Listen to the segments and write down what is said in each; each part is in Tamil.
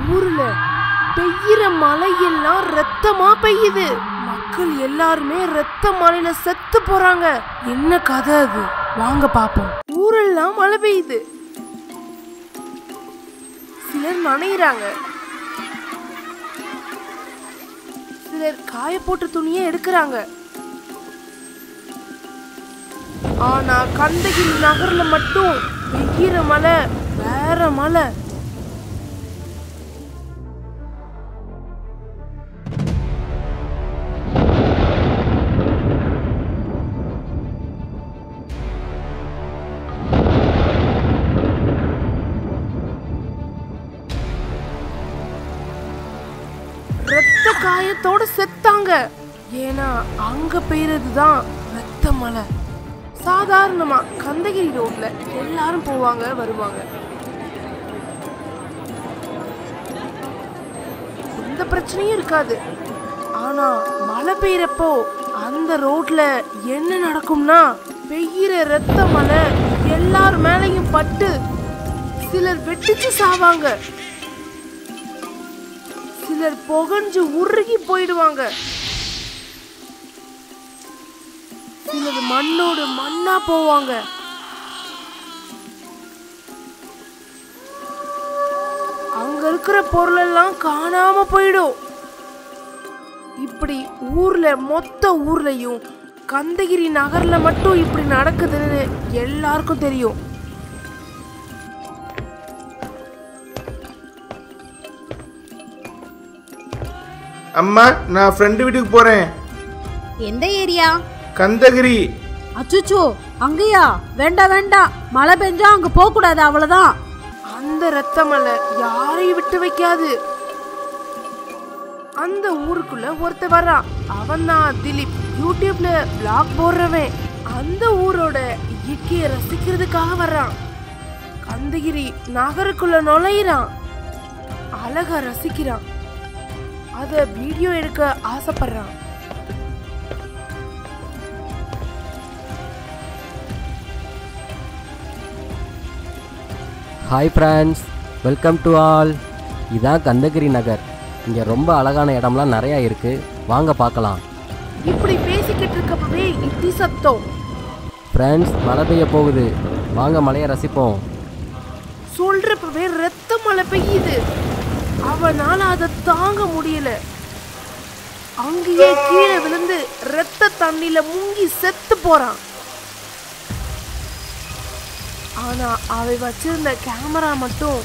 ஊர்ல பெய்யுற மழையெல்லாம் ரத்தமா பெய்யுது. மக்கள் எல்லாருமே ரத்த மழையில செத்து போறாங்க. என்ன கதை அது? வாங்க பாப்போம். ஊரெல்லாம் மழை பெய்யுது. சிலர் நனையிறாங்க, சிலர் காய போட்ட துணியை எடுக்கிறாங்க. ஆனா கந்தகிரி நகர்ல மட்டும் பெய்யுற மழை வேற மழை. ரத்த காயத்தோட செத்தாங்க. ஏன்னா அங்க பெய்யறதுதான் ரத்த மழை. சாதாரணமா கந்தகிரி ரோட்ல எல்லாரும் போவாங்க வருவாங்க, எந்த பிரச்சனையும் இருக்காது. ஆனா மழை பெய்யறப்போ அந்த ரோட்ல என்ன நடக்கும்னா, பெய்யுற ரத்த மழை எல்லார் மேலையும் பட்டு சிலர் வெட்டிச்சு சாவாங்க, சிலர் புகஞ்சு உருகி போயிடுவாங்க, சிலர் மண்ணோடு மண்ணா போவாங்க. அங்க இருக்கிற பொருள் எல்லாம் காணாம போயிடும். இப்படி மொத்த ஊர்லயும் கந்தகிரி நகர்ல மட்டும் இப்படி நடக்குதுன்னு எல்லாருக்கும் தெரியும். அம்மா, நான் ஃப்ரெண்டு வீட்டுக்கு போறேன். எந்த ஏரியா? கந்தகிரி. அச்சுச்சோ, அங்கயா? வேண்டாம் வேண்டாம், மழை பெஞ்சா அங்க போக கூடாது, அவ்வளவுதான். அந்த ரத்த மழை யாரையும் விட்டு வைக்காது. அந்த ஊருக்குள்ள ஒருத்த வர்றான். அவன் தான் திலீப். யூடியூப்ல பிளாக் போடுறவன். அந்த ஊரோட இயற்கையை ரசிக்கிறதுக்காக வர்றான். கந்தகிரி நகருக்குள்ள நுழையிறான், அழகா ரசிக்கிறான், அத வீடியோ எடுக்க ஆசைப்படுறான். Hi friends, welcome to all. இதான் கந்தகிரி நகர். இங்கே ரொம்ப அழகான இடம்லாம் நிறையா இருக்குது, வாங்க பார்க்கலாம். இப்படி பேசிக்கிட்டு இருக்கப்பவே இடி சத்தம். ஃப்ரெண்ட்ஸ், மழை பெய்ய போகுது, வாங்க மழையை ரசிப்போம். சொல்றப்பவே ரத்த மழை பெய்யுது. அவனால அதை தாங்க முடியல. அங்கேயே கீழே விழுந்து ரத்த தண்ணியில முங்கி செத்து போறான். ஆனா அவை வச்சிருந்த கேமரா மட்டும்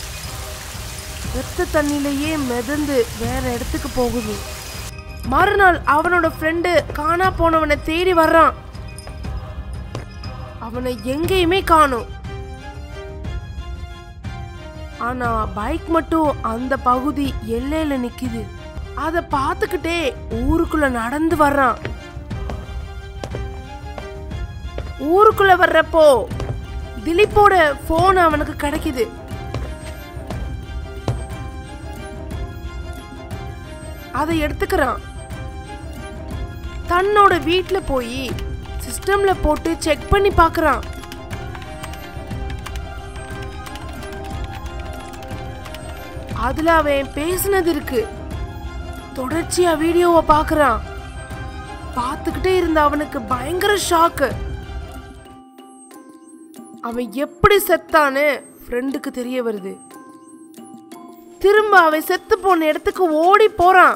ரத்த தண்ணியிலேயே மிதந்து வேற இடத்துக்கு போகுது. மறுநாள் அவனோட ஃப்ரெண்டு காணா போனவனை தேடி வர்றான். அவனை எங்கேயுமே காணோம். ஆனா பைக் மட்டும் அந்த பகுதி எல்லையில நிக்குது. அத பார்த்துக்கிட்டே ஊருக்குள்ள நடந்து வர்றான். ஊருக்குள்ள வர்றப்போ திலீப்போட போன் அவனுக்கு கிடைக்குது. அதை எடுத்துக்கிறான். தன்னோட வீட்டுல போய் சிஸ்டம்ல போட்டு செக் பண்ணி பார்க்கறான். அதுல அவன் பேசினது இருக்கு. தொடர்ச்சியா வீடியோவை பார்க்கறான். பார்த்துக்கிட்டே இருந்த அவனுக்கு பயங்கர ஷாக்கு. அவன் எப்படி செத்தான்னு ஃப்ரெண்டுக்கு தெரிய வருது. திரும்ப அவன் செத்து போன இடத்துக்கு ஓடி போறான்.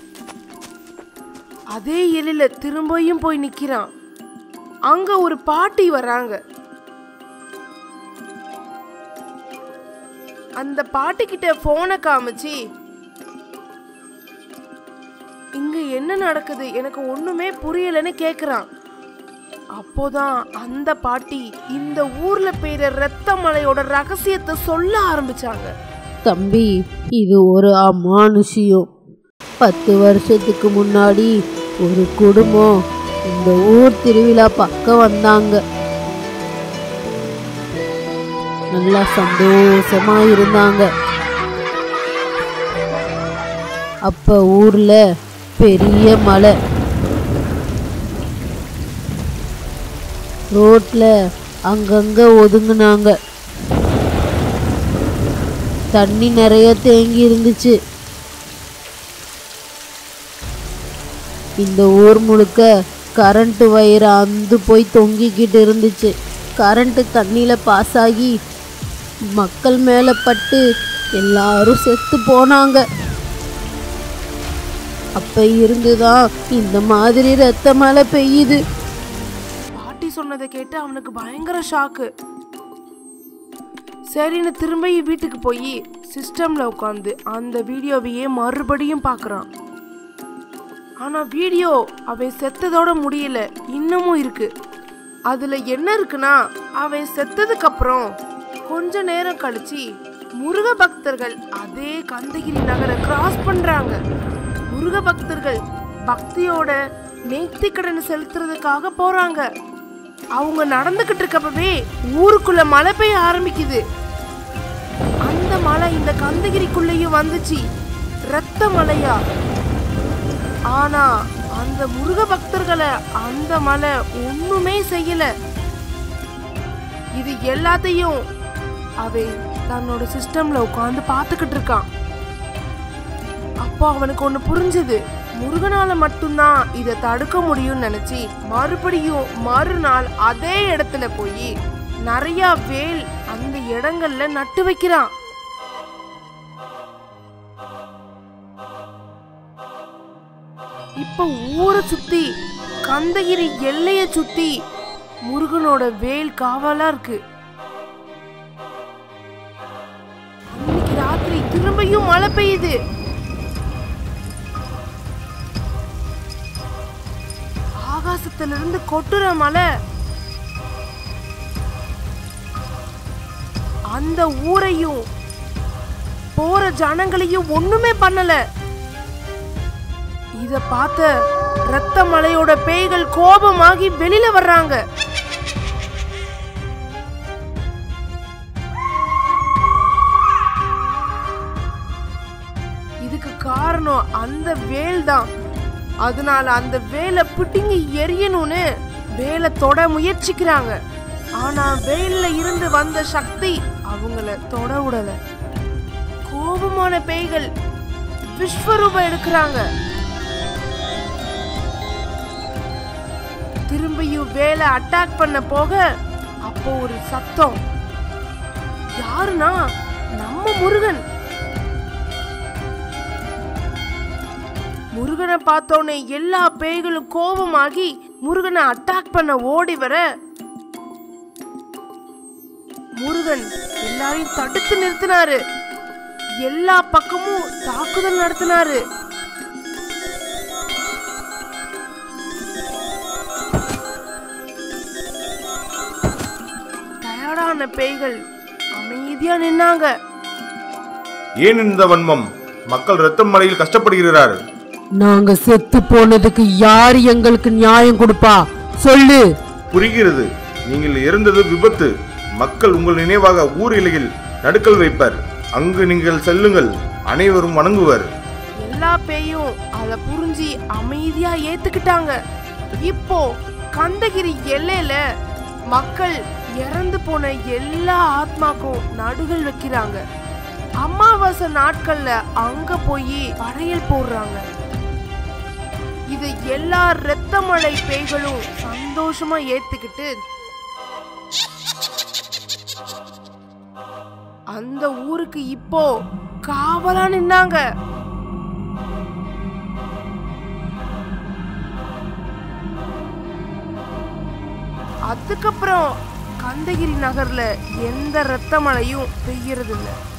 அதே எலில திரும்பியும் போய் நிக்கிறான். அங்க ஒரு பாட்டி வர்றாங்க. அந்த பாட்டி கிட்ட போனை காமிச்சு, இங்க என்ன நடக்குது, எனக்கு ஒண்ணுமே புரியலன்னு கேக்குறான். அப்போதான் அந்த பாட்டி இந்த ஊர்ல பெய்யுற ரத்த மழையோட ரகசியத்தை சொல்ல ஆரம்பிச்சாங்க. தம்பி, இது ஒரு அமானுஷியம். 10 வருஷத்துக்கு முன்னாடி ஒரு குடும்பம் இந்த ஊர் திருவிழா பக்கம் வந்தாங்க. நல்லா சந்தோஷமா இருந்தாங்க. அப்ப ஊர்ல பெரிய மழை. ரோட்ல அங்கங்க ஒதுங்குனாங்க. தண்ணி நிறைய தேங்கி இருந்துச்சு. இந்த ஊர் முழுக்க கரண்ட் வயர் அந்து போய் தொங்கிக்கிட்டு இருந்துச்சு. கரண்ட் தண்ணியில் பாஸ் ஆகி மக்கள் மேலே பட்டு எல்லாரும் செத்து போனாங்க. அப்ப இருந்துதான் இந்த மாதிரி ரத்த மழை பெய்யுது. பாட்டி சொன்னதை கேட்டு அவனுக்கு பயங்கர ஷாக்கு. சரின்னு திரும்ப வீட்டுக்கு போய் சிஸ்டம்ல உட்காந்து அந்த வீடியோவையே மறுபடியும் பார்க்கறான். ஆனா வீடியோ அவன் செத்ததோட முடியல, இன்னமும் இருக்கு. அதுல என்ன இருக்குன்னா, அவன் செத்ததுக்கு அப்புறம் கொஞ்ச நேரம் கழிச்சு முருக பக்தர்கள் அதே கந்தகிரி நகரை கிராஸ் பண்றாங்க. முருக பக்தர்கள் பக்தியோட நேர்த்திக்கடன் செலுத்துறதுக்காக போறாங்க. அவங்க நடந்துகிட்டு இருக்கப்பவே ஊருக்குள்ள மழை பெய்ய ஆரம்பிக்குது. அந்த மழை இந்த கந்தகிரிக்குள்ளேயும் வந்துச்சு, ரத்த மழையா. ஆனா அந்த முருக பக்தர்களை அந்த மலை ஒண்ணுமே செய்யல. இது எல்லாத்தையும் அவன் தன்னோட சிஸ்டம்ல உட்காந்து பார்த்துக்கிட்டு இருக்கான். அப்போ அவனுக்கு ஒண்ணு புரிஞ்சது. முருகனால மட்டும்தான் இதை தடுக்க முடியும்னு நினைச்சு மறுபடியும் மறுநாள் அதே இடத்துல போய் நிறைய வேல் அந்த இடங்கள்ல நட்டு வைக்கிறான். இப்ப ஊரை சுத்தி கந்தகிரி எல்லைய சுத்தி முருகனோட வேல் காவலா இருக்கு. இன்னைக்கு ராத்திரி திரும்பியும் மழை பெய்யுது. ஆகாசத்திலிருந்து கொட்டுற மழை அந்த ஊரையும் போற ஜனங்களையும் ஒண்ணுமே பண்ணல. இத பார்த்த ரத்த மலையோட பேய்கள் கோபமாகி வெளியில வர்றாங்க. இதுக்கு காரணம் அந்த வேல் தான். அதனால அந்த வேலை பிடுங்கி எரியணும்னு வேலை தொட முயற்சிக்கிறாங்க. ஆனா வேல்ல இருந்து வந்த சக்தி அவங்கள தொட விடல. கோபமான பேய்கள் விஸ்வரூபம் எடுக்கிறாங்க. திரும்பியும் வேலை அட்டாக் பண்ண போக அப்போ ஒரு சத்தம். யாருன்னா நம்ம முருகன். முருகனை பார்த்தோன்னே எல்லா பேய்களும் கோபமாகி முருகனை அட்டாக் பண்ண ஓடி வர முருகன் எல்லாரையும் தடுத்து நிறுத்தினாரு. எல்லா பக்கமும் தாக்குதல் நடத்தினாரு. தயாரான பேய்கள் அமைதியா நின்னாங்க. ஏன் இந்த வன்மம்? மக்கள் ரத்த மழையில் கஷ்டப்படுகிறார். நாங்க செத்து போனதுக்கு யாரு எங்களுக்கு நியாயம் கொடுப்பா? சொல்லு. புரிகிறது. நீங்கள் இறந்தது விபத்து. மக்கள் உங்கள் நினைவாக ஊர் எல்லையில் நடுக்கல் வைப்பர். அங்கு நீங்கள் செல்லுங்கள், அனைவரும் வணங்குவர். எல்லா பேயும் அத புரிஞ்சு அமைதியா ஏத்துக்கிட்டாங்க. இப்போ கந்தகிரி எல்லையில மக்கள் இறந்து போன எல்லா ஆத்மாக்கும் நடுகள் வைக்கிறாங்க. அமாவாசை நாட்கள்ல அங்க போய் படையல் போடுறாங்க. இது எல்லா இரத்த மழை பேய்களும் சந்தோஷமா ஏத்துக்கிட்டு அந்த ஊருக்கு இப்போ காவலா நின்னாங்க. அதுக்கப்புறம் கந்தகிரி நகர்ல எந்த இரத்த மழையும் பெய்யறது இல்லை.